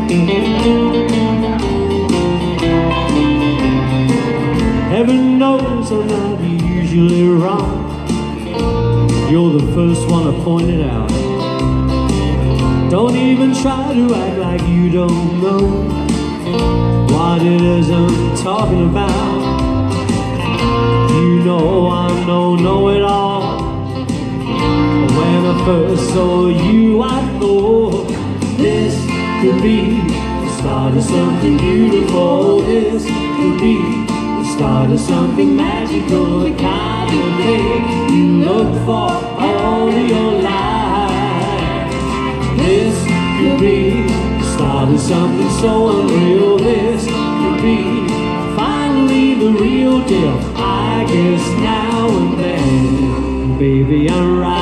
Heaven knows I'm not usually wrong. You're the first one to point it out. Don't even try to act like you don't know what it is I'm talking about. You know I'm no know-it-all. When I first saw you, I thought this could be the start of something beautiful. This could be the start of something magical, the kind of thing you look for all your life. This could be the start of something so unreal. This could be finally the real deal. I guess now and then, baby, I'm right.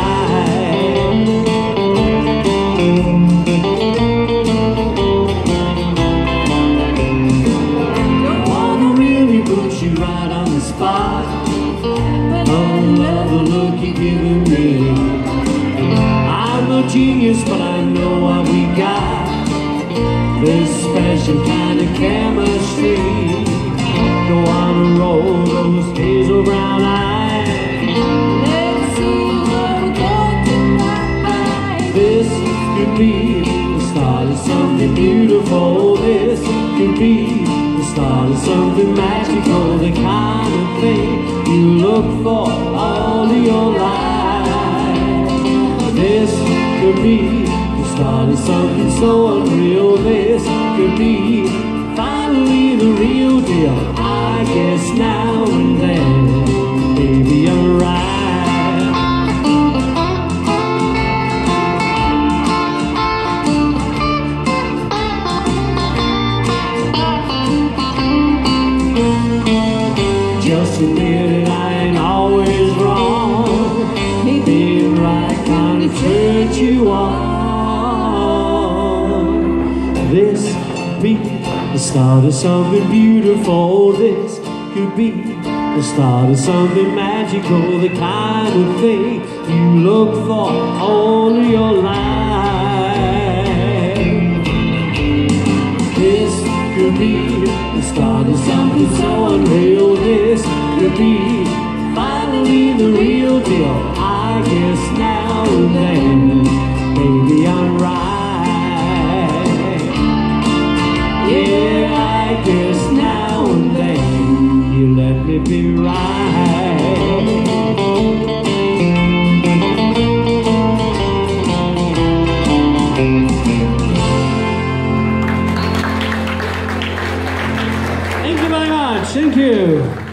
Don't wanna really put you right on the spot, but I love the look you're giving me. I'm no genius, but I know what we got, this special kind of chemistry. Go on and roll those hazel brown eyes. Let's see where we go tonight. This could be the start of something beautiful. This could be the start of something magical, the kind of thing you look for all your life. This could be the start of something so unreal. This could be finally the real deal. I guess now and then, baby, I'm right. Just admit it, I ain't always wrong. Being right kind of turns you on. This could be the start of something beautiful. This could be the start of something magical, the kind of thing you look for all your life. This could be the start of something so unreal. This could be finally the real deal. I guess now and then, baby, I'm right. Yeah, I guess now and then you let me be right. Thank you very much. Thank you.